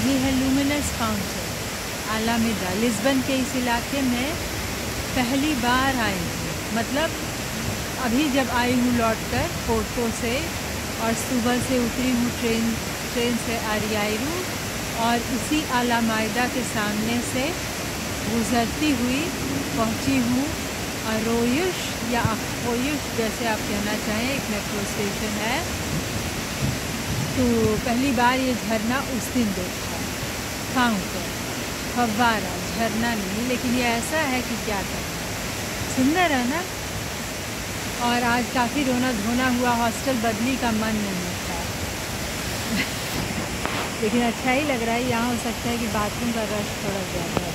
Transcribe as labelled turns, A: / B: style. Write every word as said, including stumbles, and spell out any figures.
A: ये है luminous fountain आलामेदा। Lisbon के इस इलाके में पहली बार आई हूँ, मतलब अभी जब आई हूँ लौटकर पोर्टो से, और सुबह से उतरी हूँ ट्रेन ट्रेन से आरियाइरू, और इसी आलामेदा के सामने से गुजरती हुई पहुँची हूँ अरोयुश या अखोयुश, जैसे आप कहना चाहें, एक मेट्रो स्टेशन है। तो पहली बार ये झरना उस दिन देखा, फाउंटेन, फव्वारा, झरना नहीं, लेकिन ये ऐसा है कि क्या करना। सुंदर है ना। और आज काफ़ी रोना धोना हुआ, हॉस्टल बदली का मन नहीं था लेकिन अच्छा ही लग रहा है। यहाँ हो सकता है कि बाथरूम का रश थोड़ा ज़्यादा है।